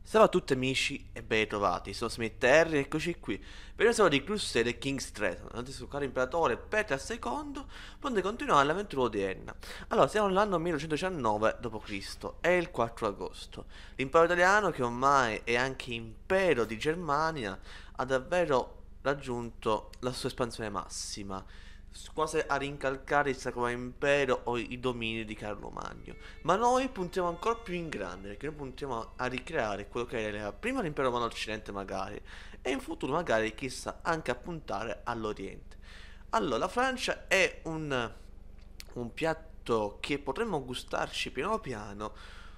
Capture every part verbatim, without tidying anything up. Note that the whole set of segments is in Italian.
Salve a tutti amici e ben ritrovati, sono Smith Terry, eccoci qui per una storia di Crusader King's Stratton, antico caro imperatore Petra secondo, pronto a continuare l'avventura odierna. Allora, siamo nell'anno millenovecentodiciannove dopo Cristo, è il quattro agosto. L'impero italiano, che ormai è anche impero di Germania, ha davvero raggiunto la sua espansione massima, quasi a rincalcare il Sacro Impero o i domini di Carlo Magno. Ma noi puntiamo ancora più in grande, perché noi puntiamo a ricreare quello che era prima l'impero romano occidente magari, e in futuro magari chissà anche a puntare all'oriente. Allora, la Francia è un, un piatto che potremmo gustarci piano piano,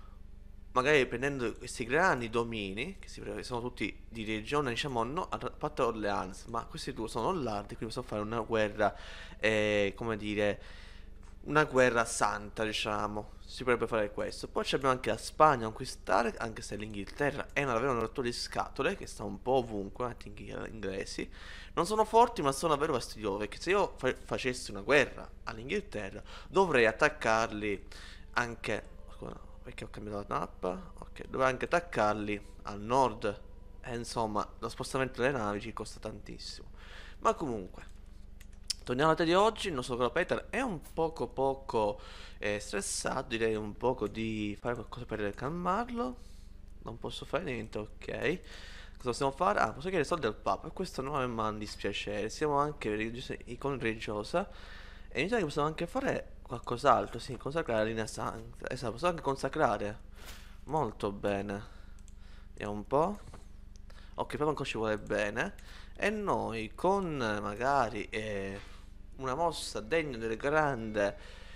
magari prendendo questi grandi domini, che si pre- sono tutti di regione, diciamo, no, a parte Orleans, ma questi due sono lardi, quindi possiamo fare una guerra, eh, come dire, una guerra santa, diciamo. Si potrebbe fare questo. Poi abbiamo anche la Spagna a conquistare, anche se l'Inghilterra è una davvero una rottura di scatole, che sta un po' ovunque, anche gli inglesi. Non sono forti, ma sono davvero fastidiosi, perché se io fa- facessi una guerra all'Inghilterra, dovrei attaccarli anche... Scusa, perché ho cambiato la mappa? Ok, dovrei anche attaccarli al nord. E insomma, lo spostamento delle navi ci costa tantissimo. Ma comunque, torniamo alla tela di oggi. Il nostro caro Peter è un poco poco eh, stressato. Direi un poco di fare qualcosa per calmarlo. Non posso fare niente, ok. Cosa possiamo fare? Ah, posso chiedere soldi al Papa. E questo non mi un dispiacere. Siamo anche religiosi- icona religiosa. E mi sa che possiamo anche fare qualcos'altro. Sì, consacrare la linea santa. Esatto, possiamo anche consacrare. Molto bene. Vediamo un po'. Ok, proprio ancora ci vuole bene. E noi con eh, magari eh, una mossa degna del grande...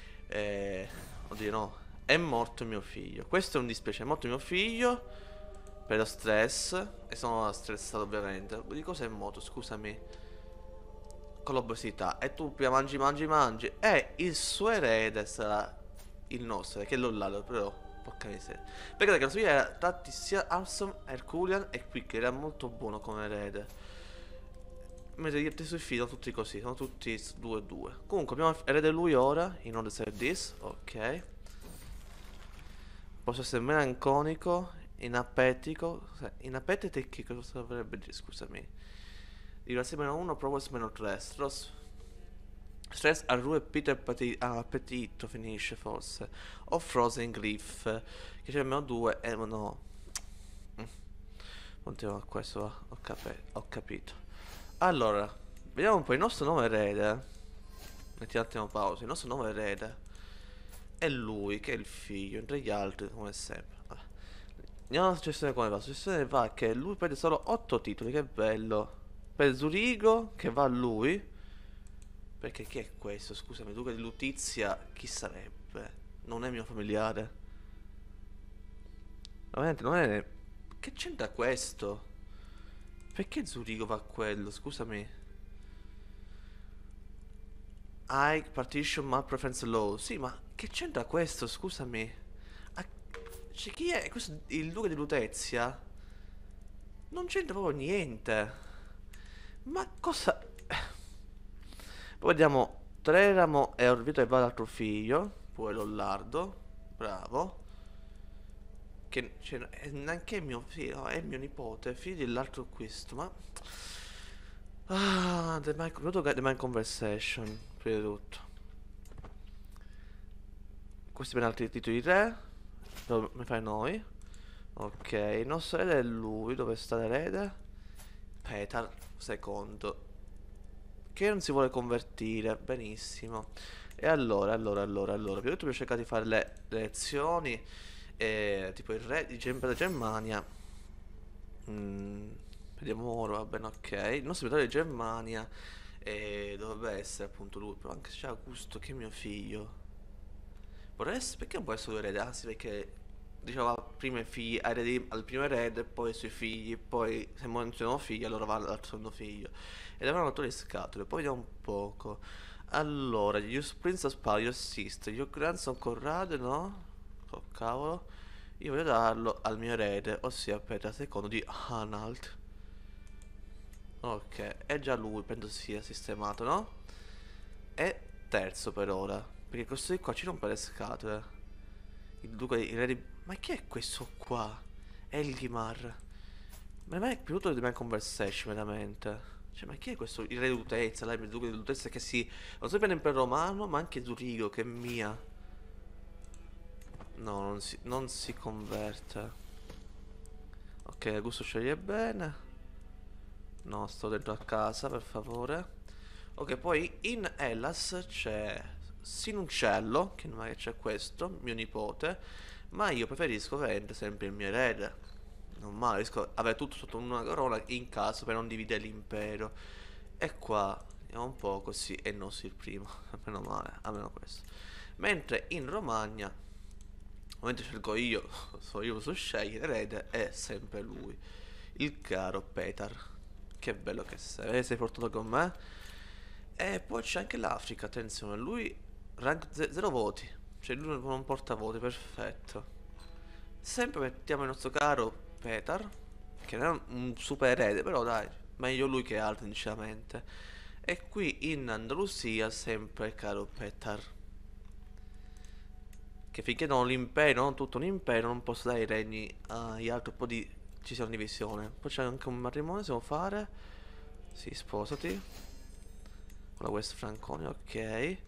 Eh, oddio no, è morto mio figlio. Questo è un dispiacere, è morto mio figlio per lo stress. E sono stressato ovviamente. Di cosa è morto, scusami? Con l'obesità. E tu prima mangi, mangi, mangi. E il suo erede sarà il nostro, che è l'ollato, però. Porca miseria. Perché la sua era tratti sia awesome, Herculean e Quick, era molto buono come erede. Mentre gli altri suoi figli sono tutti così, sono tutti due due. Comunque abbiamo erede lui ora, in order to this, ok. Posso essere melanconico, inapetico. Inapetite che cosa dovrebbe dire, scusami. Diversi meno uno, progress meno tre. Stress. Stress a Rue Peter Pati- ah, Appetito finisce forse. O Frozen Griff. Che c'è meno due e no. Mm. Continuiamo a questo, va. Ho, capi- ho capito. Allora, vediamo un po' il nostro nome erede. Metti un attimo pausa. Il nostro nome erede è lui, che è il figlio, entre gli altri, come sempre. Vabbè. Andiamo alla successione come va. La successione va che lui prende solo otto titoli, che bello. Per Zurigo, che va a lui. Perché chi è questo? Scusami, Duca di Lutizia, chi sarebbe? Non è mio familiare. Veramente, non è... Che c'entra questo? Perché Zurigo va a quello? Scusami. High Partition Map Preference Law. Sì, ma che c'entra questo? Scusami. Ah, cioè, chi è? Questo è il Duca di Lutezia? Non c'entra proprio niente. Ma cosa... Poi vediamo Treramo e Orvieto e va l'altro figlio. Poi Lollardo. Bravo. Che cioè, è neanche mio figlio, è mio nipote, figlio dell'altro questo, ma... Ah, The Mind, The Mind Conversation, prima di tutto. Questi per altri titoli re, lo mi fai noi. Ok, il nostro erede è lui, dove sta l'erede? Petar, secondo. Che non si vuole convertire, benissimo. E allora, allora, allora, allora, prima di tutto abbiamo cercato di fare le, le lezioni, eh, tipo il re di Gem- della Germania. Mm, vediamo ora, va bene, ok. Il nostro abitante di Germania eh, dovrebbe essere appunto lui, però anche se c'è Augusto che è mio figlio. Vorrei essere, perché non può essere lui erede? Ah sì, perché diceva prima i figli, eredi al primo erede, poi i suoi figli, poi se muoiono figli allora va al secondo figlio. Ed avevano rotto le scatole, poi vediamo un poco. Allora, your princess pal, your sister, your grandson Corrado, no? Oh cavolo. Io voglio darlo al mio erede, ossia Petra secondo di Anhalt. Ok, è già lui, penso sia sistemato, no? E terzo per ora, perché questo di qua ci rompe le scatole. Il duca di... il re di... Ma chi è questo qua? È Elgimar. Ma mai è piaciuto di me conversation veramente? Cioè, ma chi è questo? Il re di Lutezza, la il duca di Lutezza che si... non so bene l'impero romano, ma anche Zurigo, che è mia. No, non si, non si converte. Ok, Augusto sceglie bene. No, sto dentro a casa, per favore. Ok, poi in Hellas c'è Sinuncello, che non è che c'è questo, mio nipote. Ma io preferisco vendere sempre il mio erede. Non male, riesco avere tutto sotto una corona in caso per non dividere l'impero. E qua andiamo un po' così e non si il primo. Meno male, almeno questo. Mentre in Romagna, ovviamente scelgo io, so io so scegliere, erede è sempre lui. Il caro Petar. Che bello che sei, eh, sei portato con me. E poi c'è anche l'Africa, attenzione, lui rank zero voti. Cioè lui non porta voti, perfetto. Sempre mettiamo il nostro caro Petar, che non è un super erede, però dai, meglio lui che altri, sinceramente. E qui in Andalusia, sempre il caro Petar. Che finché non l'impero, non tutto un impero, non posso dare i regni agli altri, un po' di... ci sia una divisione. Poi c'è anche un matrimonio, possiamo fare. Sì, sposati. Con la West Franconi, ok.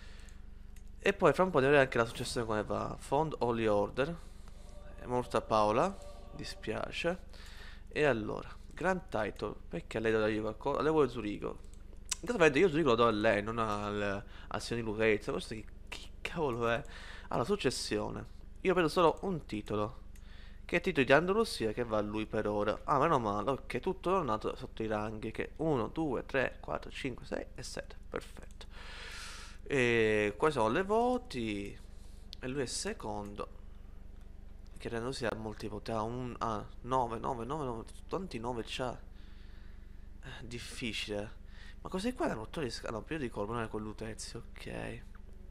E poi fra un po' di vedere anche la successione come va. Fond Holy Order. È morta Paola, dispiace. E allora, Grand Title, perché a lei devo dargli qualcosa? Le vuole Zurigo. Intanto io Zurigo lo do a lei, non al, al signor di Lucrezia. Questo che, che cavolo è? Allora, successione. Io vedo solo un titolo. Che è titolo di Andalusia che va a lui per ora. Ah, meno male, ok, tutto tornato sotto i ranghi. Che uno, due, tre, quattro, cinque, sei e sette. Perfetto. E qua sono le voti. E lui è secondo. Che credo sia molti voti. Ah, un, ah, nove, nove, nove, nove. Quanti nove c'ha? Eh, difficile. Ma cos'è qua? L'anotto di scala. No, più di colpo, non è con Lutezio. Ok.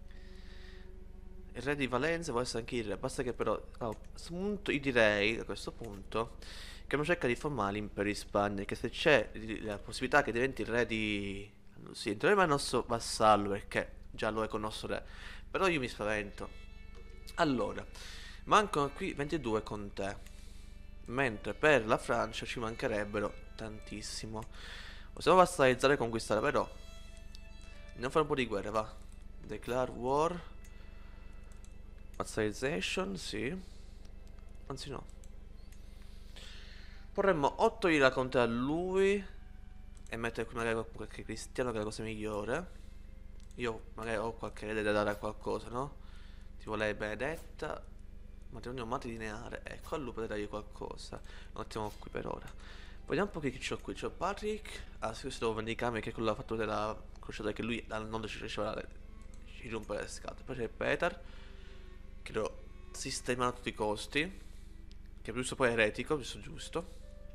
Il re di Valenza può essere anche il re. Basta che però. A questo punto io direi, a questo punto, che non cerca di formare l'impero di Spagna. Che se c'è la possibilità che diventi il re di. Sì, in teoria è il nostro vassallo. Perché già lo è con il nostro re. Però io mi spavento. Allora. Mancano qui ventidue con te. Mentre per la Francia ci mancherebbero tantissimo. Possiamo vassalizzare e conquistare però. Andiamo a fare un po' di guerra, va. Declare war. Vassalization, sì. Anzi no. Porremmo otto lira contro a lui. E mettere qui magari qualche cristiano che è la cosa migliore. Io magari ho qualche erede da dare a qualcosa, no? Tipo lei Benedetta. Matrimonio mate lineare. Ecco, a lui potrei dargli qualcosa. Lo mettiamo qui per ora. Poi vediamo un po' che c'ho qui. C'ho Patrick. Ah, sì, questo devo vendicarmi che è quello che ha fatto della crociata che lui non ci riusciva a ci rompe le scatole. Poi c'è Peter. Che devo sistemare a tutti i costi. Che è giusto poi eretico, giusto giusto.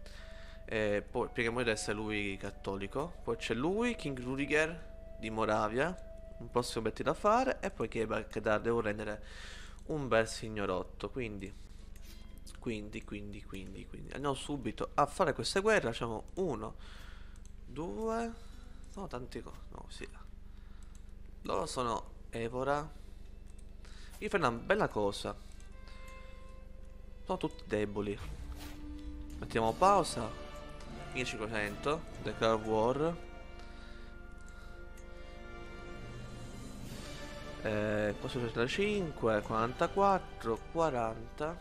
E poi spieghiamo di essere lui cattolico. Poi c'è lui, King Rudiger di Moravia. Un prossimo obiettivo da fare. E poi che da devo rendere un bel signorotto. Quindi Quindi, quindi, quindi, quindi andiamo subito a fare queste guerre. Facciamo uno, due. No, tanti cose. No, sì. Loro sono Evora. Io fai una bella cosa. Sono tutti deboli. Mettiamo pausa. millecinquecento. Declare war. Eh, quattrocentotrentacinque, quarantaquattro, quaranta.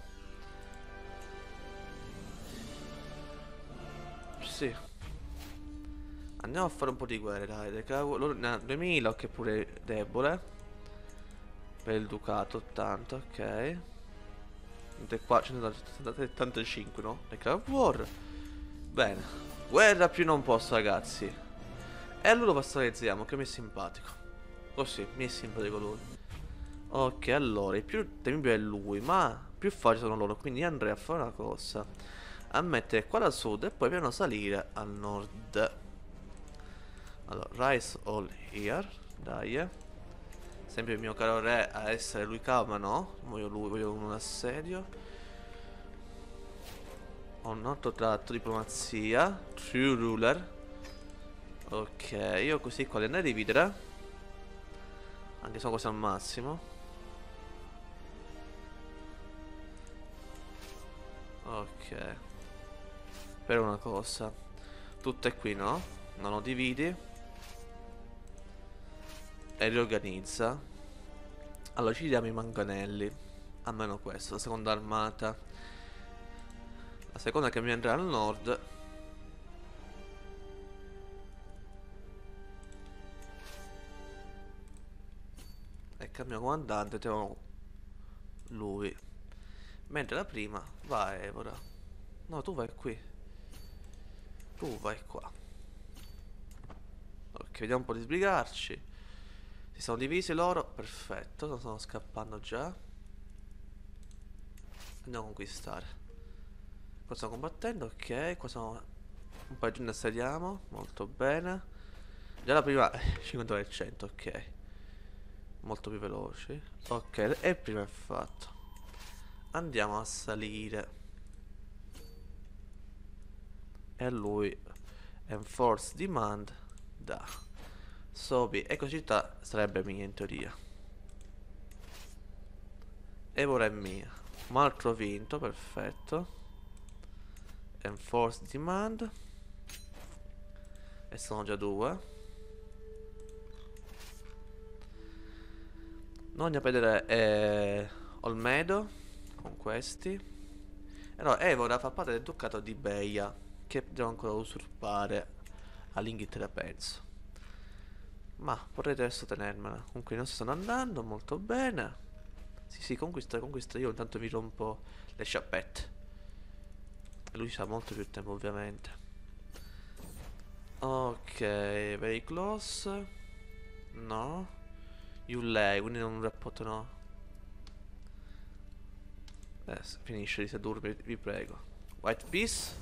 Sì. Andiamo a fare un po' di guerre, dai. Declare war. Loro ne hanno duemila, che pure è debole. Per il ducato, ottanta, ok. Qua centosettantacinque, no? Declare war. Bene. Guerra più non posso, ragazzi. E allora vassalizziamo, che mi è simpatico. Così, mi è simpatico lui. Ok, allora, il più temibile è lui, ma più facili sono loro. Quindi andrei a fare una cosa. A mettere qua da sud e poi piano salire al nord. Allora, rise all here. Dai. Sempre il mio caro re a essere lui cao, ma no. Voglio lui, voglio un assedio. Ho un altro tratto, diplomazia. True ruler. Ok, io così qua li andrei a dividere. Anche se sono quasi al massimo. Ok. Per una cosa. Tutte qui, no? Non lo dividi. E riorganizza. Allora ci diamo i manganelli. Almeno questo. La seconda armata. La seconda che mi andrà al nord. E cambio comandante. Teniamo lui. Mentre la prima va a Evora. No, tu vai qui. Tu vai qua. Ok, vediamo un po' di sbrigarci. Si sono divisi loro. Perfetto, non stanno scappando già. Andiamo a conquistare. Qua stiamo combattendo, ok. Qua siamo un po' giù ne assediamo. Molto bene. Già la prima cinquanta per cento, ok. Molto più veloci. Ok, e il primo è fatto. Andiamo a salire. E lui Enforce Demand da Sobi. Ecco, città sarebbe mia in teoria. Evora è mia. Un altro vinto, perfetto. Enforce Demand. E sono già due. Non andiamo a vedere eh, Olmedo con questi. E no, Evora fa parte del ducato di Beia, che devo ancora usurpare all'Inghilterra, penso. Ma vorrei adesso tenermela. Comunque i nostri stanno andando molto bene. Sì, sì, conquista, conquista. Io intanto mi rompo le sciappette. E lui ha molto più tempo, ovviamente. Ok, very close. No. You lei, quindi non un rapporto, no. Adesso finisce di sedurmi, vi prego. White Peace.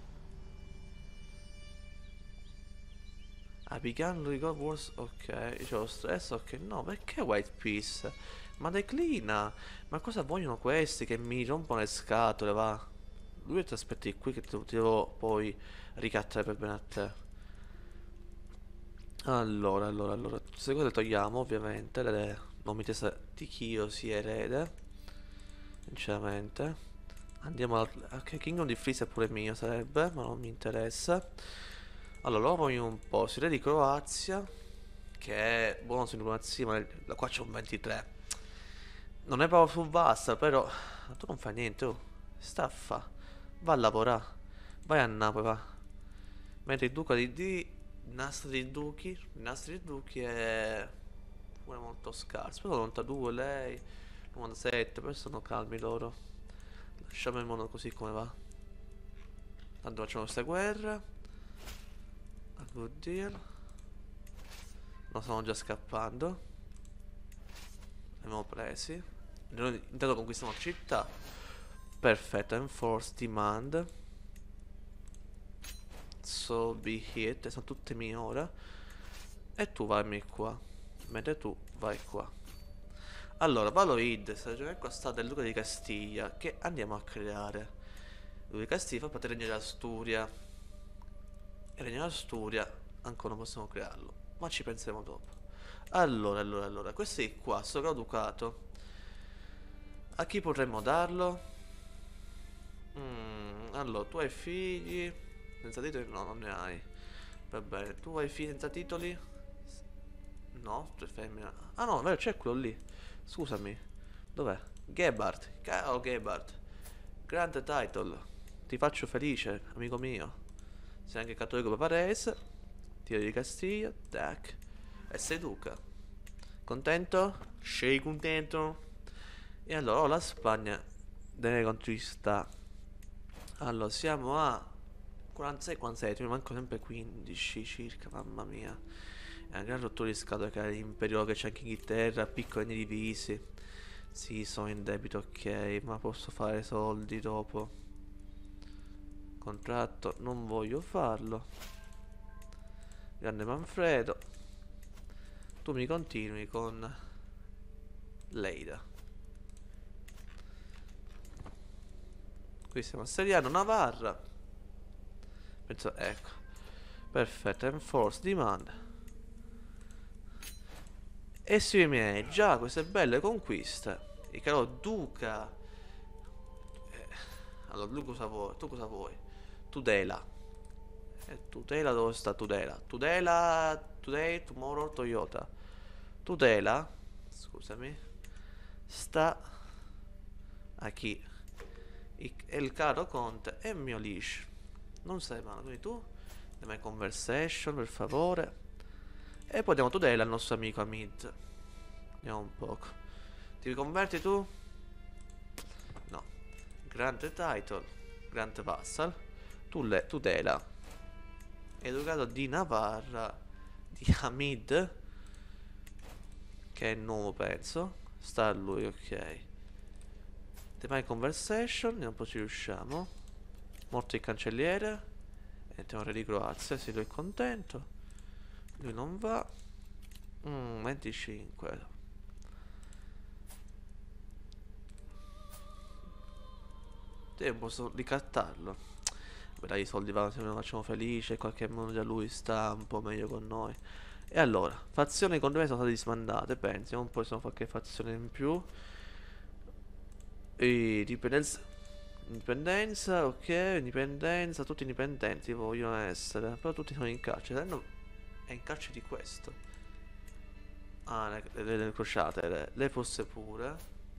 I began to go wars. Ok, io c'ho lo stress. Ok, no, perché White Peace? Ma declina. Ma cosa vogliono questi che mi rompono le scatole, va? Lui ti aspetti qui che ti ti devo poi ricattare per bene a te. Allora, allora, allora. Queste cose le togliamo, ovviamente. Le nomitesse di Kyo si erede. Sinceramente. Andiamo al... Ok, Kingdom di Freeze è pure mio, sarebbe, ma non mi interessa. Allora, lo voglio un po'. Si di Croazia, che è buono su diplomazia, ma da qua c'è un ventitré. Non è proprio su vasta, però... Tu non fai niente, oh. Staffa. Va a lavorare. Vai a Napoli, va. Mentre il duca di D... Il nastro dei duchi... Il nastro dei duchi è... pure molto scarso. Però novantadue lei... novantasette, però sono calmi loro. Lasciamo il mondo così come va. Tanto facciamo questa guerra. A good deal. No, stanno già scappando. Li abbiamo presi. Noi intanto conquistiamo città. Perfetto, enforce demand. So be hit. Sono tutte mie ora. E tu vai qua. Mentre tu vai qua. Allora, Valoid, stagione qua sta del Duca di Castiglia, che andiamo a creare. Il Duca di Castiglia fa parte del Regno d'Asturia. Il Regno d'Asturia ancora non possiamo crearlo, ma ci penseremo dopo. Allora, allora, allora, questi qua, sto ducato. A chi potremmo darlo? Mm, allora, tu hai figli senza titoli? No, non ne hai. Va bene, tu hai figli senza titoli? No, tu sei femmina. Ah no, vero, c'è quello lì. Scusami. Dov'è? Gebhardt. Ciao Gebhardt. Grande title. Ti faccio felice, amico mio. Sei anche cattolico paparese. Tiro di Castiglia. Tac. E sei duca. Contento? Sei contento? E allora, oh, la Spagna deve conquistare. Allora, siamo a quarantasei quarantasette, mi manco sempre quindici circa, mamma mia. È una gran rottura di scatole che l'impero, che c'è anche Inghilterra, piccoli divisi. Sì, sono in debito, ok, ma posso fare soldi dopo. Contratto, non voglio farlo. Grande Manfredo. Tu mi continui con Leida. Qui stiamo assediando Navarra. Penso, ecco. Perfetto, enforce demand. E sì miei, già queste belle conquiste. Il caro duca. Eh, Allora, lui cosa vuoi? Tu cosa vuoi? Tudela. E tutela dove sta Tudela? Tudela, Today, Tomorrow, Toyota. Tudela, scusami, sta a chi? I- È il caro Conte e il mio leash. Non sai male, quindi tu, le my conversation, per favore. E poi diamo Tudela al nostro amico Amid. Vediamo un poco. Ti converti tu? No. Grande title, grande vassal. Tu le, Tudela. Educato di Navarra, di Hamid, che è nuovo penso. Sta a lui, ok. The My Conversation, vediamo un po' ci riusciamo. Morto il cancelliere. E tenore di Croazia, se lui è contento. Lui non va. Mm, venticinque. Io posso ricattarlo. Beh, dai, i soldi vanno se lo facciamo felice. In qualche modo già lui sta un po' meglio con noi. E allora, fazioni con me sono state disbandate, pensi. Un po' sono qualche fazione in più. E dipendenza. Indipendenza, ok, indipendenza, tutti indipendenti vogliono essere. Però tutti sono in carcere. No, è in carcere di questo. Ah, le, le, le crociate, le, le fosse pure.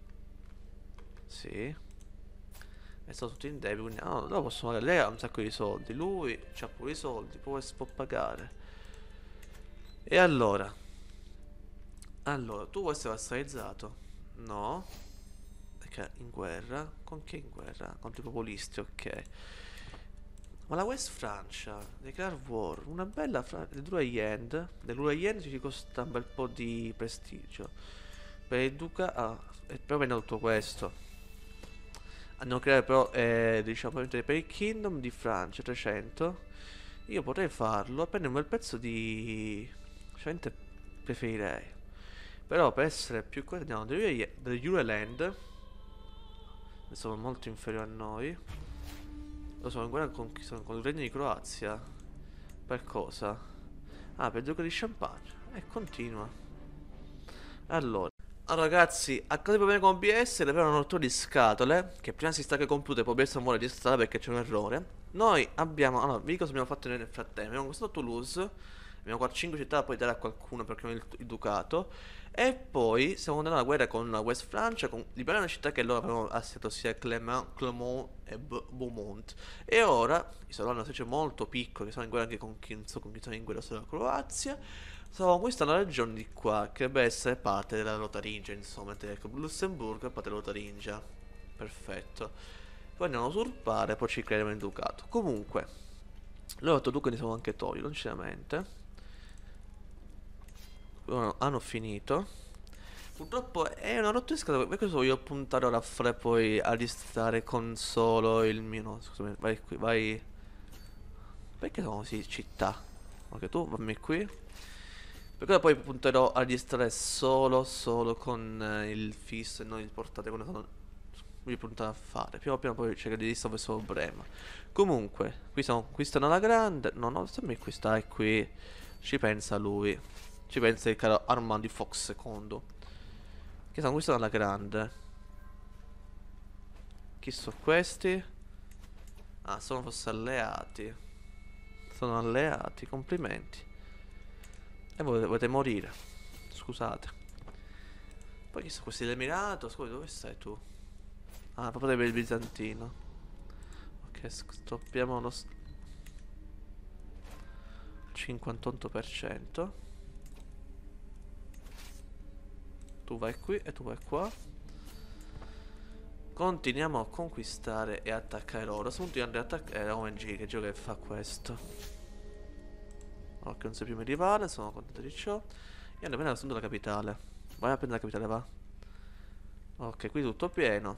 Sì. E sono tutti in debito, quindi ah, no, loro possono pagare. Lei ha un sacco di soldi, lui ha pure i soldi, può, può pagare. E allora? Allora, tu vuoi essere vassalizzato? No. Perché in guerra? Con chi in guerra? Contro i populisti, ok. Ma la West Francia, Declare War, una bella Francia, del End, dell'Urayend ci costa un bel po' di prestigio. Per il duca, ah, e però vende tutto questo. Hanno creato però, eh, diciamo, per il Kingdom di Francia, trecento. Io potrei farlo, appena un bel pezzo di... Sinceramente preferirei. Però per essere più corretti andiamo degli Ureland. Sono molto inferiori a noi. Lo sono in guerra con, sono con il regno di Croazia. Per cosa? Ah, per il duca di Champagne. E continua. Allora. Allora ragazzi, a causa di problemi con O B S, le avevano rotto di scatole. Che prima si stacca il computer, poi O B S non vuole reinstallare perché c'è un errore. Noi abbiamo, allora, vi dico cosa abbiamo fatto noi nel frattempo. Abbiamo costruito Toulouse. Abbiamo qua cinque città da poi dare a qualcuno perché non è il, il ducato. E poi stiamo andando alla guerra con la West Francia, con liberare una città che loro avevano assediato, sia Clermont, Clermont e B Beaumont. E ora, i sono una specie molto piccoli, che sono in guerra anche con chi, non so con chi sono in guerra sulla Croazia. Stiamo conquistando la regione di qua, che deve essere parte della Lotaringia, insomma, ecco, Lussemburgo è parte della Lotaringia. Perfetto. Poi andiamo a usurpare, poi ci creeremo il ducato. Comunque, loro otto duca ne sono anche togli, lontanamente. Hanno finito. Purtroppo è una rotta di scatola. Per questo voglio puntare ora a fare poi a distrarre con solo il mio. No, scusami, vai qui, vai. Perché sono così città? Ok, tu fammi qui. Per quello poi punterò a distrarre solo, solo con eh, il fisso e non il portate quando sono. Voglio puntare a fare. Piano piano poi cercare di risolvere questo problema. Comunque, qui siamo. Qui stanno alla grande. No, no, stammi qui, stai qui. Ci pensa lui. Ci pensa il caro Armand di Fox secondo. Che sono questi alla grande. Chi sono questi? Ah, sono forse alleati. Sono alleati, complimenti. E voi volete morire. Scusate. Poi chi sono questi dell'Emirato? Scusa, dove stai tu? Ah, proprio del bizantino. Ok, stoppiamo lo cinquantotto per cento. Tu vai qui e tu vai qua. Continuiamo a conquistare e attaccare loro. Sono tutti andare a attaccare. Eh, O M G, che gioco che fa questo? Ok, non sei più medievale, sono contento di ciò. E andiamo a prendere la capitale. Vai a prendere la capitale, va. Ok, qui tutto pieno.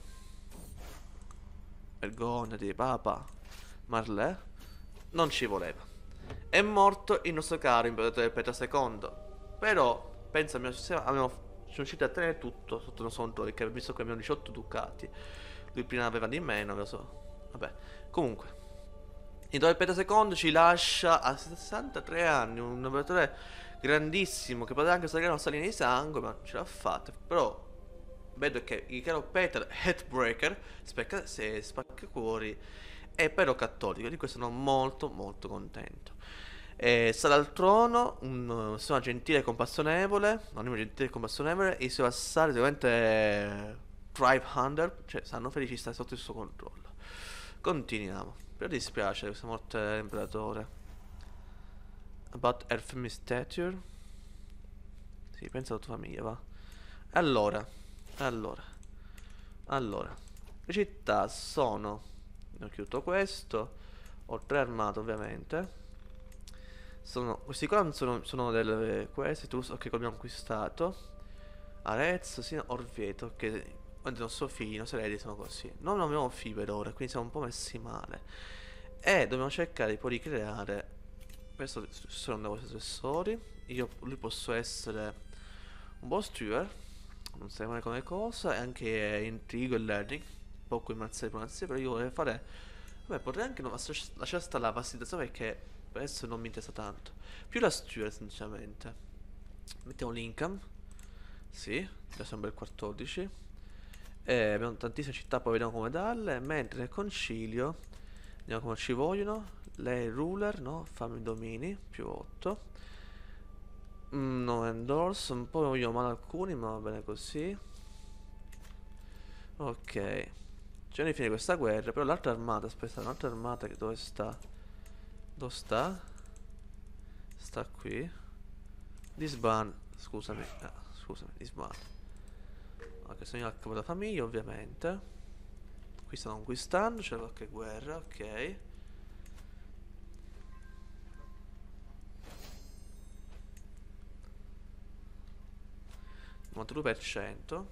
Vergognati, papa. Marlè. Non ci voleva. È morto il nostro caro imperatore Pietro secondo. Però, pensa al mio sistema, abbiamo, siamo riusciti a tenere tutto sotto il nostro controllo, perché visto che abbiamo diciotto ducati. Lui prima aveva di meno, lo so. Vabbè, comunque. Imperatore Pietro secondo ci lascia a sessantatré anni, un imperatore grandissimo, che poteva anche salire la nostra linea di sangue, ma non ce l'ha fatta. Però, vedo che il caro Peter Headbreaker spacca, se spacca cuori è però cattolico, di questo sono molto molto contento. E sale al trono, un sono gentile e compassionevole, un animo gentile e compassionevole, e i suoi vassali sicuramente Tribe Hunter, cioè sanno felici di stare sotto il suo controllo. Continuiamo. Però dispiace questa morte dell'imperatore. About her family stature. Sì, pensa alla tua famiglia, va. Allora, allora, allora. Le città sono... Ho chiuso questo. Ho tre armate, ovviamente. Sono... Questi qua non sono, sono delle... Questi, tu, ok, che abbiamo conquistato. Arezzo, Sina, Orvieto, che... Quando i nostri figli, i nostri eredi sono così. Non abbiamo figli per ora, quindi siamo un po' messi male. E dobbiamo cercare di poi ricreare. Questo sono questi successori. Io lui posso essere un buon steward, non sai mai come cosa, e anche intrigo e learning, poco in marziale e diplomazia, però io vorrei fare. Vabbè, potrei anche non lasciare lasciare stare la facilitazione perché per adesso non mi interessa tanto. Più la steward, sinceramente. Mettiamo l'income. Sì, già siamo bel quattordici. E abbiamo tantissime città, poi vediamo come darle. Mentre nel concilio, vediamo come ci vogliono. Lei ruler, no? Fammi domini, più otto. Mm, no endorse, un po' voglio male alcuni, ma va bene così. Ok. C'è di fine questa guerra, però l'altra armata, aspetta, l'altra armata che dove sta? Dove sta? Sta qui. Disband, scusami, ah, scusami, disband. Ok, sono io a capo della famiglia, ovviamente. Qui stanno conquistando, c'è qualche guerra, ok. novantadue per cento.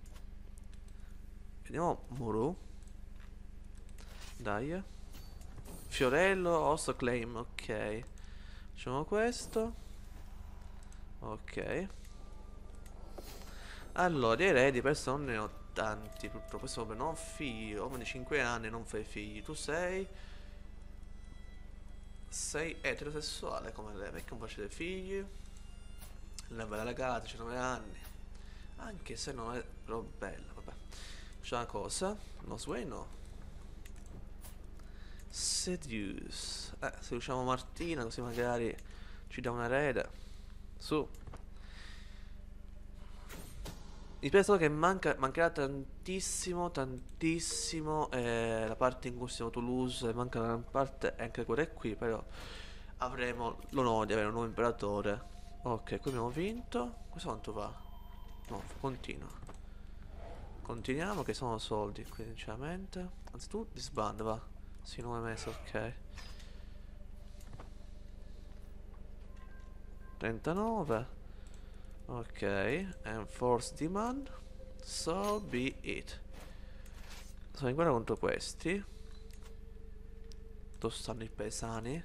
Vediamo Muru. Dai. Fiorello, Osso Claim, ok. Facciamo questo. Ok. Allora, di eredi perso non ne ho tanti, purtroppo. Questo vabbè, non ho figli, uomo di cinque anni, non fai figli. Tu sei... Sei eterosessuale come lei, perché non facete figli? Una bella ragazza, c'ha nove anni. Anche se non è però bella, vabbè. C'è una cosa, no sway no. Seduce. Eh, se usiamo Martina così magari ci dà un erede. Su. Mi penso che manca, mancherà tantissimo, tantissimo eh, la parte in cui siamo Toulouse, manca una parte anche quella qui, però avremo l'onore di avere un nuovo imperatore. Ok, qui abbiamo vinto. Questo quanto va? No, continua. Continuiamo che sono soldi qui sinceramente. Anzi tu disband va. Sì, nove mesi, ok. trentanove. Ok, enforce demand. So be it. Sono in guerra contro questi. Dove stanno i paesani?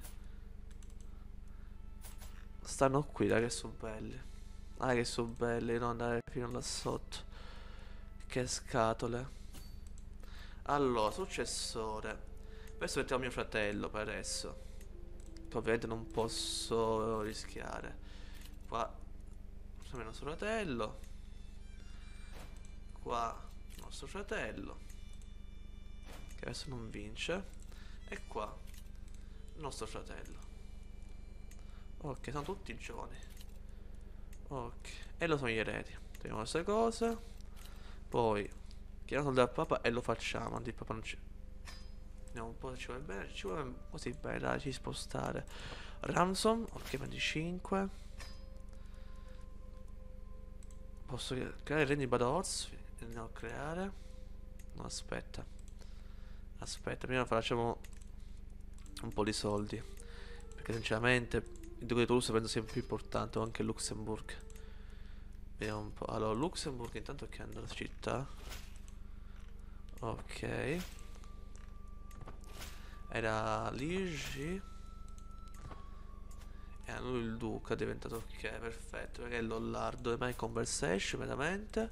Stanno qui, dai che sono belli. Ah che sono belli, non andare fino là sotto. Che scatole. Allora, successore. Questo mettiamo mio fratello per adesso. Che ovviamente non posso rischiare. Qua il nostro fratello. Qua il nostro fratello. Che adesso non vince. E qua il nostro fratello. Ok, sono tutti giovani. Ok. E lo sono gli eredi. Teniamo queste cose. Poi chiediamo soldi al papa e lo facciamo. Il papa non ci... Vediamo un po' se ci vuole bene. Ci vuole così bene, dai, ci spostare. Ransom, ok, venticinque. Posso creare regni Badors. Andiamo a creare. No, aspetta. Aspetta, prima facciamo un po' di soldi. Perché sinceramente il duca di Toulouse penso sia più importante. O anche Luxemburg. Vediamo un po'. Allora, Luxemburg intanto che andrà alla città. Ok. Era Ligi. E lui il duca è diventato ok, perfetto. Perché è il lollardo e mai conversation veramente.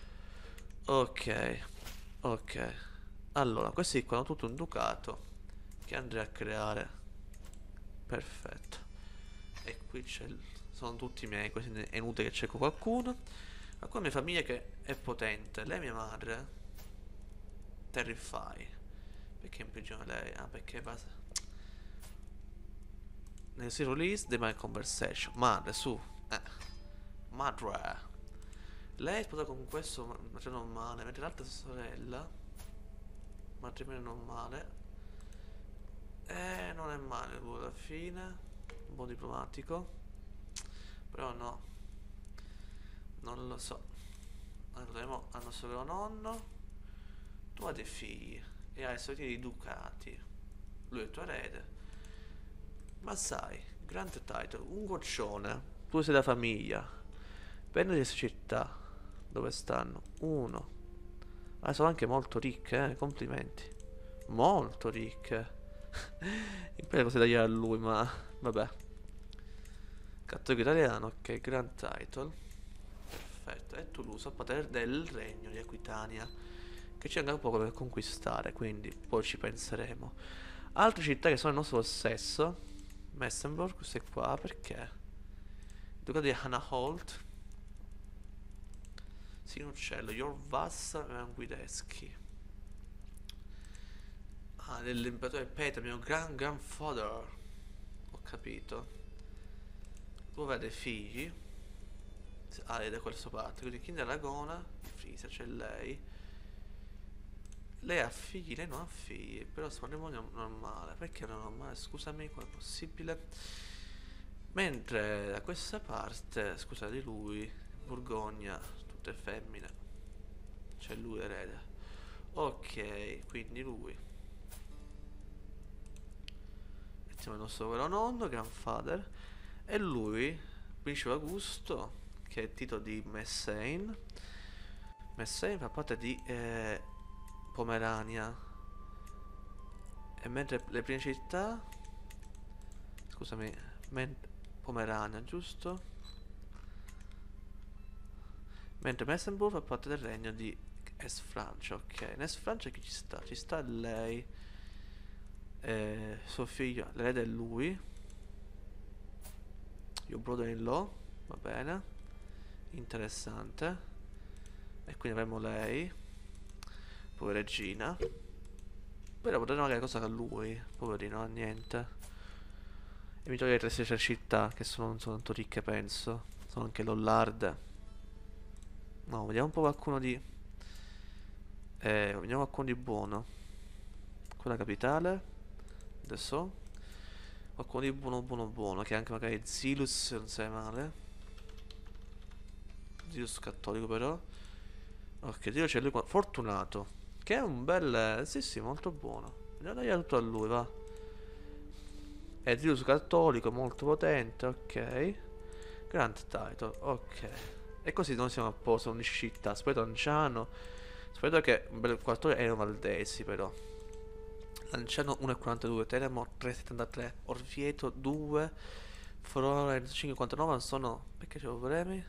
Ok. Ok. Allora, questi qua hanno tutto un ducato che andrei a creare. Perfetto. E qui c'è il... sono tutti miei, quindi è inutile che cerco qualcuno. Qualcuno mia famiglia che è potente. Lei è mia madre. Terrify. Perché in prigione lei? Ah, perché base. Nel si release the my conversation. Madre, su. Eh. Madre. Lei è sposata con questo matrimonio normale, mentre l'altra sorella. Matrimonio normale. Eh, non è male lui alla fine. Un po' diplomatico. Però no. Non lo so. Andremo al nostro vero nonno. Tu hai dei figli e hai soliti di ducati. Lui è il tuo erede. Ma sai, grande title, un goccione. Tu sei la famiglia. Prende queste città. Dove stanno? Uno. Ah, sono anche molto ricche, eh? Complimenti. Molto ricche. In più cose da dire a lui, ma vabbè. Cattolico italiano, ok, grand title. Perfetto. E Toulouse, a potere del regno di Aquitania. Che c'è ancora poco per conquistare, quindi poi ci penseremo. Altre città che sono il nostro possesso. Messenburg, questo è qua, perché? Ducato di Hanaholt. Sì, un uccello. Jorvassa Guideschi. Ah, dell'imperatore Peter, mio gran grandfather. Ho capito. Tu avete figli. Ah, ed è questo parte. Quindi King Aragona, di Frisia, c'è lei. Lei ha figli, lei non ha figli. Però sto matrimonio normale. Perché non è normale? Scusami, come è possibile? Mentre da questa parte, scusa di lui, Borgogna, tutte femmine. C'è lui erede. Ok, quindi lui. Mettiamo il nostro vero nonno, grandfather. E lui, Principe Augusto, che è il titolo di Messain. Messain fa parte di eh, Pomerania. E mentre le prime città, scusami, mentre Pomerania, giusto? Mentre Messenburg fa parte del regno di Est Francia, ok. In Est Francia chi ci sta? Ci sta lei, eh, suo figlio, l'erede è lui. Your brother-in-law, va bene. Interessante. E quindi avremo lei, poi regina. Però potremmo magari cosa a lui, poverino, non ha niente. E mi toglie le tre città, che sono, non sono tanto ricche, penso. Sono anche lollarde. No, vediamo un po' qualcuno di... Eh, vediamo qualcuno di buono. Quella capitale. Adesso. Qualcuno di buono, buono, buono. Che anche magari Zilus, non sai male. Zilus cattolico però. Ok, Dio c'è lui qua. Fortunato. Che è un bel... Sì, sì, molto buono. Andiamo a dare tutto a lui, va. È Zilus cattolico, molto potente, ok. Grand title, ok. E così noi siamo a posto, undici città. Spoleto Anciano. Spoleto che un bel quarto erano valdesi però. Lanciano uno virgola quarantadue, Teramo tre virgola settantatré, Orvieto due, Florence cinque virgola quarantanove sono... Perché c'è problemi?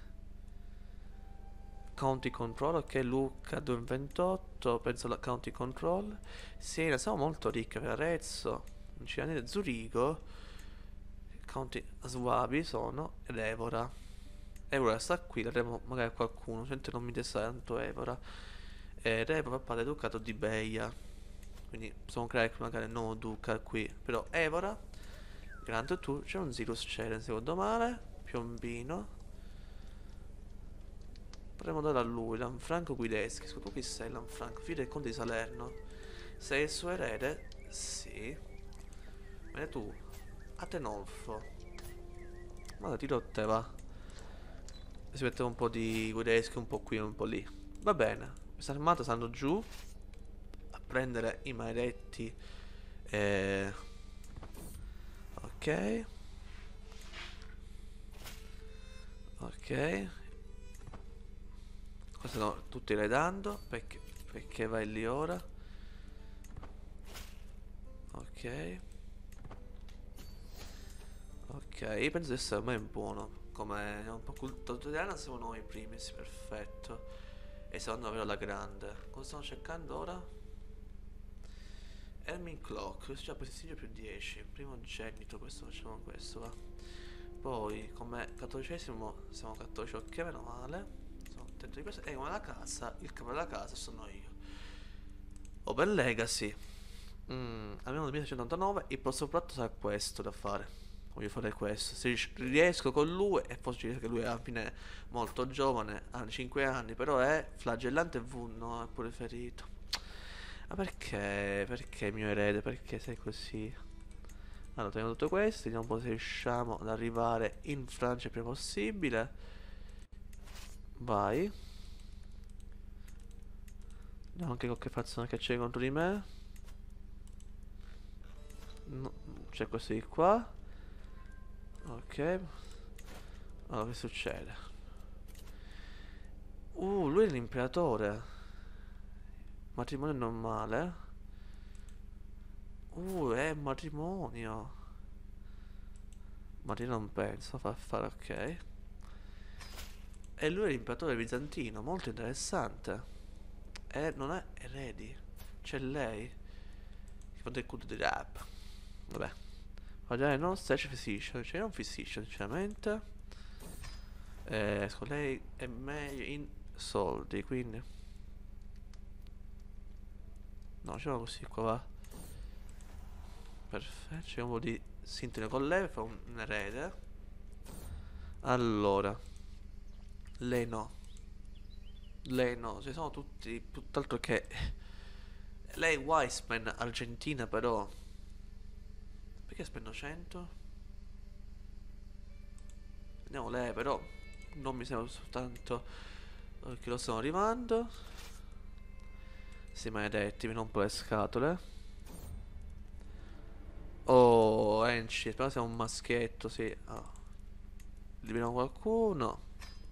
County Control, ok, Lucca due virgola ventotto, penso alla County Control. Siena, siamo molto ricche per Arezzo, Cianide, Zurigo, County Swabi sono, ed Evora. Evora sta qui, daremo magari a qualcuno, gente non mi interessa tanto Evora. Ed Evora padre Ducato di Beia. Quindi possiamo creare magari un nuovo duca qui. Però Evora, Grand Tour, c'è un Zilus Ceren secondo male. Piombino. Potremmo dare a lui, Lanfranco Guideschi. Scusa, tu chi sei Lanfranco? Figlio del conte di Salerno. Sei il suo erede? Sì. Ma tu, Atenolfo. Ma tiro a te, va. Si mette un po' di Guideschi, un po' qui e un po' lì. Va bene. Questa armata stanno giù a prendere i maledetti. Eh... Ok. Ok. Questo no, tutti raidando. Perché, perché vai lì ora? Ok. Ok, io penso di essere ormai buono. Come è un po' cultura italiana siamo noi i primi, sì, perfetto. E secondo me la grande. Cosa stiamo cercando ora? Herming Clock, questo c'ha prestigio più dieci. Primogenito, questo facciamo questo, va. Poi come cattolicesimo siamo cattolici, ok, meno male. Sono dentro di questo, e come la casa, il capo della casa sono io. Open Legacy. Mm, abbiamo il milleseicentottantanove. Il prossimo prato sarà questo da fare. Voglio fare questo. Se riesco con lui, e posso dire che lui è alla fine molto giovane, ha cinque anni, però è flagellante V, no, è pure ferito. Ma perché? Perché mio erede? Perché sei così? Allora, togliamo tutto questo, vediamo un po' se riusciamo ad arrivare in Francia il prima possibile. Vai. Vediamo anche qualche fazione che c'è contro di me. No, c'è questo di qua. Ok. Allora, che succede? Uh, lui è l'imperatore. Matrimonio normale. Uh, è matrimonio. Ma io non penso a far fare, ok. E lui è l'imperatore bizantino, molto interessante. E non è eredi. C'è lei. Che fa del culto di rap. Vabbè. Guardare non stage physician. Cioè non physician, sinceramente. Eh, con lei è meglio in soldi, quindi. No, facciamo così qua va. Perfetto, c'è un po' di sintonia con lei, fa un, un erede. Allora. Lei no. Lei no, ci sono tutti. Tutt'altro che. Lei è Wiseman Argentina, però. Perché spendo cento? Andiamo lei, però. Non mi sembra soltanto. Che lo stiamo arrivando. Sì, maledetti, mi rompo le scatole. Oh, Enci, però siamo un maschietto, sì. Oh. Eliminiamo qualcuno.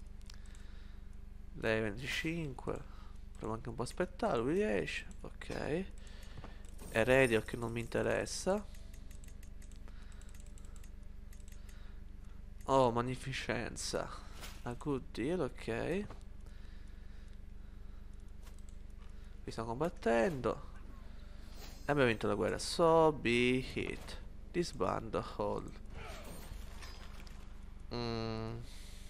Lei venticinque. Proviamo anche un po' a aspettare, lui riesce. Ok. Eredio che non mi interessa. Oh, magnificenza. A good deal, ok. Vi stanno combattendo. E abbiamo vinto la guerra. So be it. Disband all. Mm.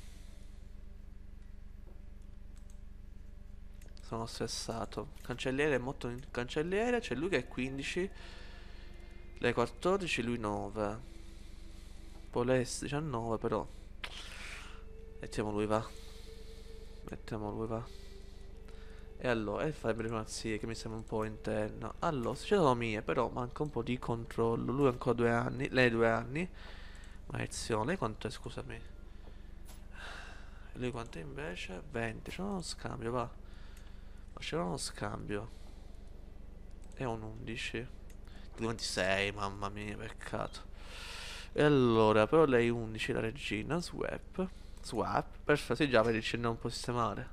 Sono stressato. Cancelliere è molto in cancelliere. C'è lui che è quindici. Lei quattordici, lui nove. Poi lei è diciannove, però. Mettiamo lui va. Mettiamo lui va. E allora, e fare diplomazie che mi sembra un po' interno. Allora, ci sono mie, però manca un po' di controllo. Lui ha ancora due anni, lei due anni. Maledizione, lei quanto è, scusami? E lui quanto è invece? venti, c'è uno scambio, va. Ma c'era uno scambio. È un undici. ventisei, mamma mia, peccato. E allora, però lei undici, la regina, swap. Swap, perfetto, sì già, vedi, ce ne un po' sistemare.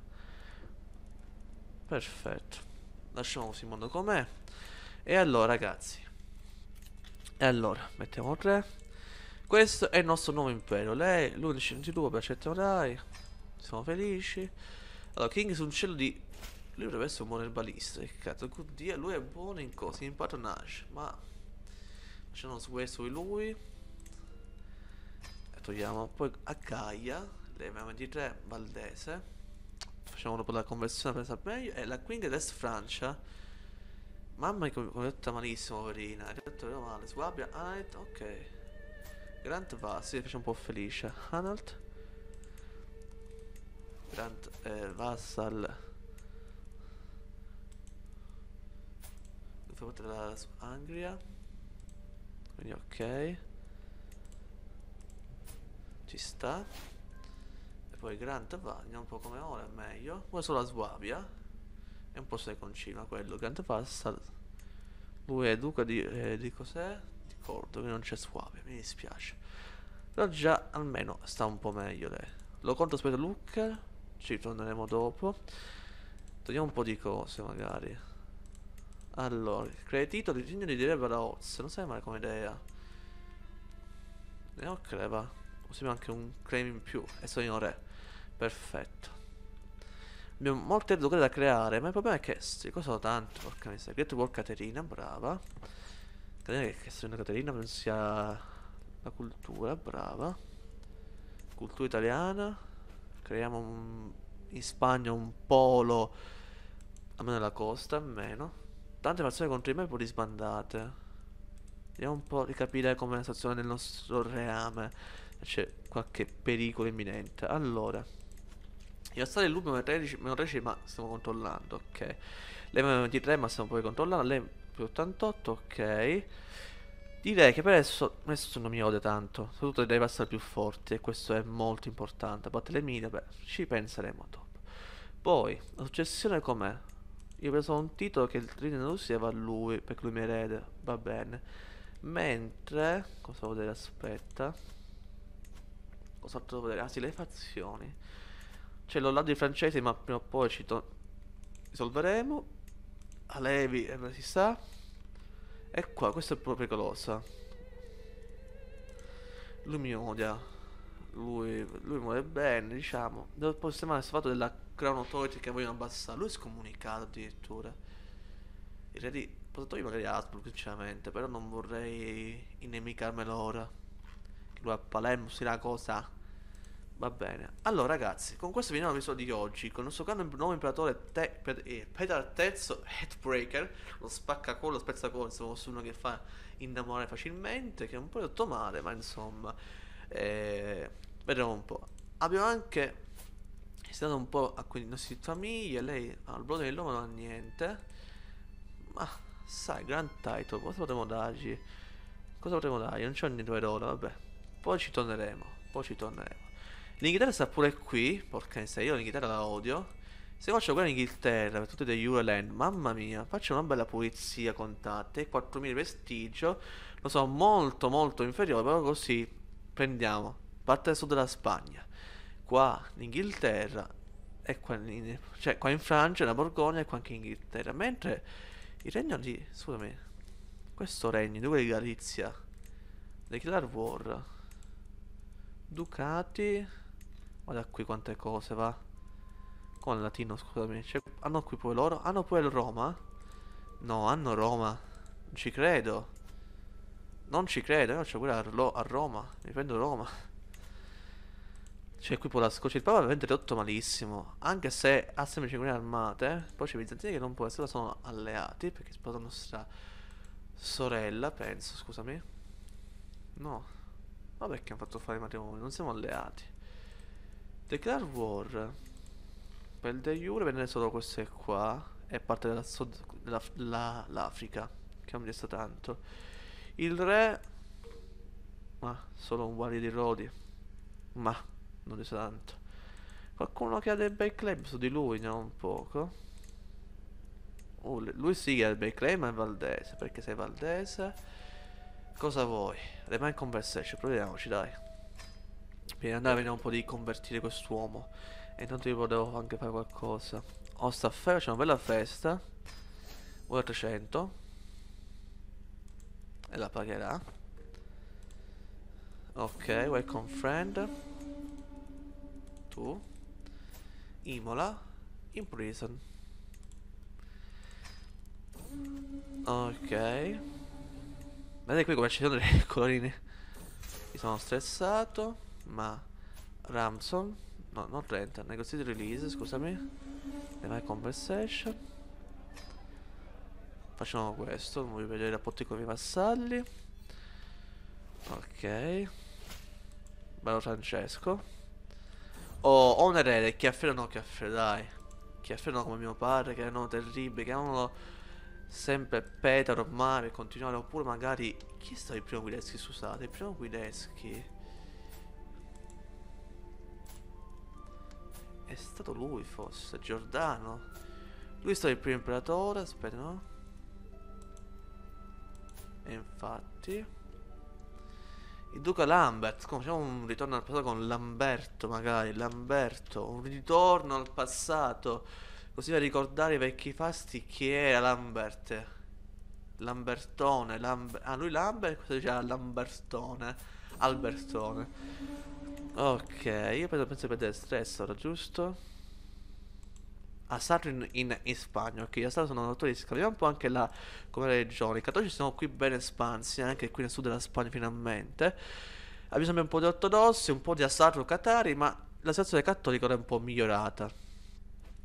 Perfetto. Lasciamo così il mondo com'è. E allora, ragazzi. E allora, mettiamo tre. Questo è il nostro nuovo impero. Lei, l'undici ventidue per accetterai. Siamo felici. Allora, King su un cielo di. Lui dovrebbe essere un buon erbalista. Che cazzo, Dio, lui è buono in cose, in patronage. Ma. Facciamo su questo di lui. E togliamo. Poi a Gaia. Lei aveva ventitré, Valdese. Facciamo dopo la conversione presa meglio. E la Queen Est Francia. Mamma mia, come ho detto malissimo, poverina. Hai detto male. Sguabbia. Analt, ok. Grant va, si faccio un po' felice. Analt. Grant eh, Vassal. Fa parte della Anglia. Quindi ok. Ci sta. E poi Grant va, andiamo un po' come ora, è meglio. Ora solo la Swabia. E un po' seconcino quello. Grant Vassal. Lui è duca di, eh, di cos'è? Di Cordo, che non c'è Swabia, mi dispiace. Però già almeno sta un po' meglio lei. Lo conto aspetta Lucca. Ci torneremo dopo. Togliamo un po' di cose magari. Allora, crea titolo di segno di dire per la Oz. Non sai male come idea. Ne ho creva. Così abbiamo anche un claim in più. E sono in re. Perfetto. Abbiamo molte ducate da creare. Ma il problema è che queste cose sono tante. Porca miseria. Get World Caterina, brava. Caterina che sia una Caterina penso sia la cultura, brava. Cultura italiana. Creiamo un In Spagna un polo, almeno nella costa, almeno. Tante persone contro di me, poi disbandate. Vediamo un po' di capire com'è la situazione del nostro reame. C'è qualche pericolo imminente. Allora, io stare il lupo meno tredici, meno tredici, ma stiamo controllando, ok. Lei meno ventitré, ma stiamo poi controllando. Lei più ottantotto, ok. Direi che per adesso nessuno non mi odia tanto. Soprattutto devi passare più forti. E questo è molto importante. A parte le mine, beh, ci penseremo dopo. Poi, la successione com'è? Io ho preso un titolo che il Regno della Russia va a lui, perché lui mi erede. Va bene. Mentre... Cosa devo vedere? Aspetta. Cos'altro devo vedere? Ah sì, le fazioni. C'è l'Olanda di francesi, ma prima o poi ci to- risolveremo. Alevi, eh, si sa. E qua, questa è proprio pericolosa. Lui mi odia. Lui, lui muore bene, diciamo. Dopo settimana è fatto della Crown Authority che vogliono abbassare. Lui è scomunicato addirittura. Il re di... Posso togliere magari Habsburg, sinceramente. Però non vorrei inimicarmelo ora. Che lui a Palermo sia una cosa. Va bene. Allora, ragazzi, con questo finiamo l'episodio di oggi. Con il nostro caro nuovo imperatore Te- Pe- eh, Peter terzo Headbreaker. Lo spaccacollo, lo spezzacollo. Insomma, fosse uno che fa innamorare facilmente. Che è un po' detto male, ma insomma. Eh, vedremo un po'. Abbiamo anche stato un po' a quei nostri famiglie. Lei al brodo dell'uomo non ha niente. Ma sai, Grand Title, cosa potremmo dargli? Cosa potremmo dargli? Non c'è niente per ora, vabbè. Poi ci torneremo. Poi ci torneremo. L'Inghilterra sta pure qui. Porca miseria, io l'Inghilterra la odio. Se faccio quella in Inghilterra per tutte le Euroland, mamma mia, faccio una bella pulizia contate. quattromila prestigio. Lo so, molto molto inferiore, però così prendiamo. Parte del sud della Spagna. Qua in Inghilterra. E qua in, cioè, qua in Francia, la Borgogna e qua anche in Inghilterra. Mentre il regno di... Scusami. Questo regno, dove di Galizia? Declare War. Ducati. Guarda qui quante cose, va. Come il latino, scusami. C'è- hanno qui pure loro. Hanno pure il Roma? No, hanno Roma. Non ci credo. Non ci credo. Io c'ho pure a, Ro- a Roma. Mi prendo Roma. C'è qui pure la Scozia. Il Papa è veramente ridotto malissimo. Anche se ha sempre cinque armate. Poi c'è i bizantini che non può essere, sono alleati. Perché sposa nostra sorella, penso, scusami. No. Ma perché hanno fatto fare i matrimoni? Non siamo alleati. Declare War. Per il de jure venne solo queste qua. È parte della sud- della- la- l'Africa. Che non mi resta tanto. Il re. Ma solo un guardia di Rodi. Ma non resta tanto. Qualcuno che ha dei bei claim su di lui, ne ha un poco. Oh, le- lui sì che ha dei bei claim, ma è valdese. Perché sei valdese? Cosa vuoi? Remain conversation, proviamoci, dai. Prima di andare, vediamo un po' di convertire quest'uomo. E intanto io volevo anche fare qualcosa. Oh, sta fe- c'è una bella festa. Ora trecento. E la pagherà. Ok, welcome friend. Tu. Imola. In prison. Ok. Vedete qui come ci sono dei colorini. Mi sono stressato. Ma Ramson. No, non trenta. Negoziate release, scusami. My conversation. Facciamo questo. Non voglio vedere i rapporti con i vassalli. Ok. Bello Francesco. Oh, ho un erede. Chiaffero no, Chiaffero, dai. Chiaffero no come mio padre, che erano terribili. Chiamavano sempre Peter ormai per continuare. Oppure magari. Chi è stato il primo Guideschi, scusate? Il primo Guideschi è stato lui, forse. Giordano. Lui è stato il primo imperatore. Aspetta, no? E infatti. Il duca Lambert, come facciamo un ritorno al passato con Lamberto magari, Lamberto, un ritorno al passato, così per ricordare i vecchi fasti chi era Lambert. Lambertone, Lamb- ah lui Lambert, cosa diceva Lambertone, Albertone. Ok, io penso, penso di perdere stress ora, giusto? A Sarri in, in, in Spagna, ok, a Sarri sono autori di scambiamo un po' anche la come regione. I cattolici sono qui ben espansi, anche qui nel sud della Spagna finalmente. Abbiamo sempre un po' di ortodossi, un po' di Asarro Catari, ma la situazione cattolica ora è un po' migliorata.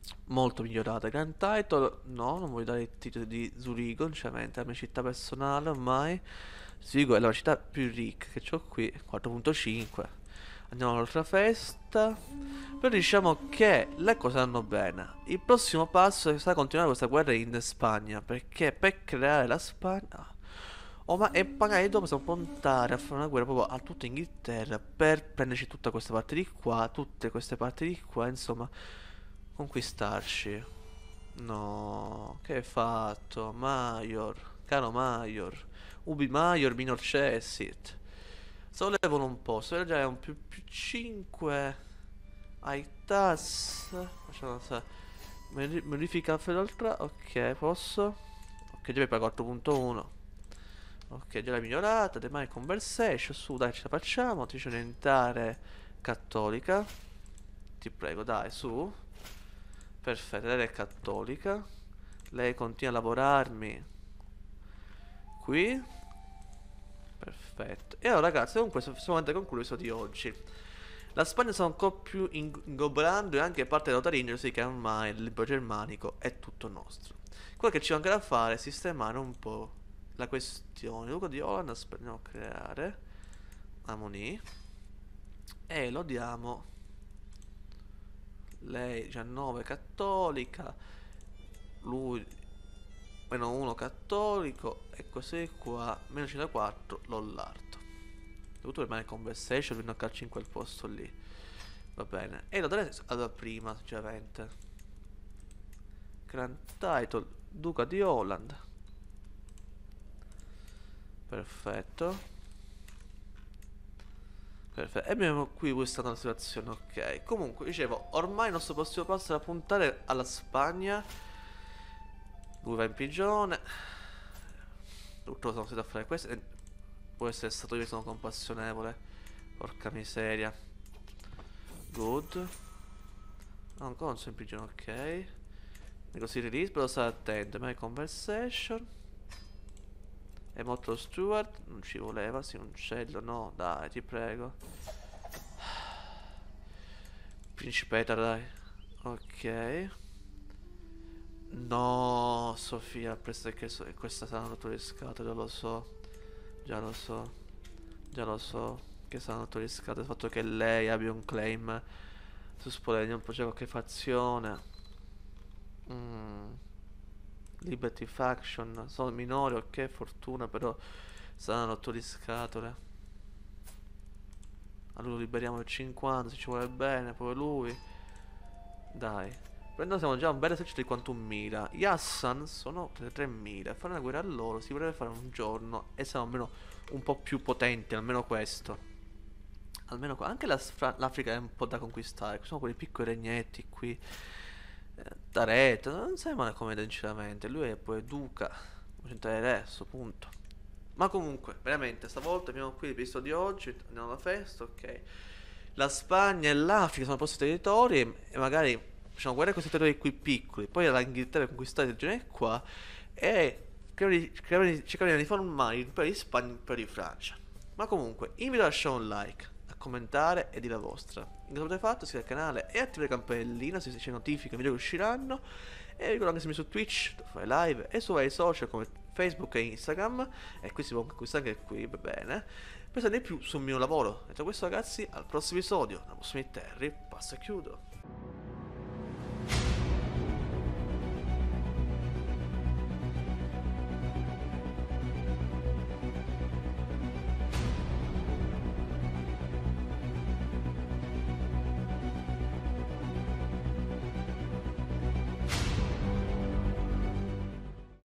molto migliorata. Grand Title, no, non voglio dare il titolo di Zurigo, sinceramente, è la mia città personale ormai. Zurigo è la città più ricca che ho qui, quattro punto cinque. Andiamo all'altra festa. Però diciamo che le cose vanno bene. Il prossimo passo sarà continuare questa guerra in Spagna, perché per creare la Spagna... Oh, ma e magari dopo possiamo puntare a fare una guerra proprio a tutta Inghilterra per prenderci tutta questa parte di qua, tutte queste parti di qua, insomma, conquistarci. No, che hai fatto? Major, caro Major. Ubi Major minor cessit. Sollevano un po', se già è un più, più cinque ai tas. Facciamo sa- modi- Modifica fedeltà, ok, posso? Ok, già mi pago quattro punto uno. Ok, già l'hai migliorata, The My Conversation, su, dai, ce la facciamo, ti faccio diventare cattolica. Ti prego, dai, su. Perfetto, lei è cattolica. Lei continua a lavorarmi qui. Perfetto. E allora ragazzi, comunque siamo andati a concluso di oggi. La Spagna sta ancora più ingobbrando e anche parte della Lotaringia, così che ormai il libro germanico è tutto nostro. Quello che ci manca da fare è sistemare un po' la questione. Luca di Holland, aspettiamo a creare Amoni e lo diamo. Lei diciannove cattolica, lui meno uno cattolico e così qua, meno cinquantaquattro Lollardo. Dovuto rimane conversation fino a calci in quel posto lì. Va bene. E lo darei alla prima, sinceramente. Grand Title, Duca di Holland. Perfetto. Perfetto. E abbiamo qui questa una situazione, ok. Comunque, dicevo, ormai il nostro prossimo passo è da puntare alla Spagna. Lui va in prigione. Purtroppo sono stato a fare questo. E può essere stato io che sono compassionevole. Porca miseria. Good. No, ancora non sono in prigione, ok. Così release, però sta attento. My conversation. E molto Stewart. Non ci voleva, sì, un uccello. No, dai, ti prego. Principetta, dai. Ok. No, Sofia, presto che so, questa sarà una tua riscata, già lo so. Già lo so. Già lo so. Che sarà una tua riscata. Il fatto che lei abbia un claim su Spolerio, un po' c'è qualche fazione. Mm. Liberty Faction. Sono minori, ok, fortuna, però saranno otto di scatole. Allora liberiamo il cinquanta se ci vuole bene, poi lui. Dai. Però noi siamo già un bel esercito di quantumila. Gli Hassan sono tremila. Fare una guerra a loro si potrebbe fare un giorno e siamo almeno un po' più potenti, almeno questo. Almeno qua. Anche l'Africa è un po' da conquistare. Sono quei piccoli regnetti qui. Eh, Tareto, non sai male come sinceramente. Lui è poi duca. Centrale adesso, punto. Ma comunque, veramente, stavolta abbiamo qui l'episodio di oggi. Andiamo alla festa, ok. La Spagna e l'Africa sono i nostri territori. E magari facciamo guerra con questi territori qui piccoli. Poi l'Inghilterra conquistare le regioni qua. E cercare di riformare l'impero di Spagna e l'impero di Francia. Ma comunque, invito a lasciare un like, a commentare e dire la vostra. In caso avete fatto, iscrivetevi al canale e attivate la campanellina se c'è notifiche, video che usciranno. E vi ricordo anche se mi su Twitch, dove fare live, e su vari social come Facebook e Instagram. E qui si può conquistare anche qui, va bene. Per sapere di più sul mio lavoro. Detto questo ragazzi, al prossimo episodio, da Smith Terry, passo e chiudo.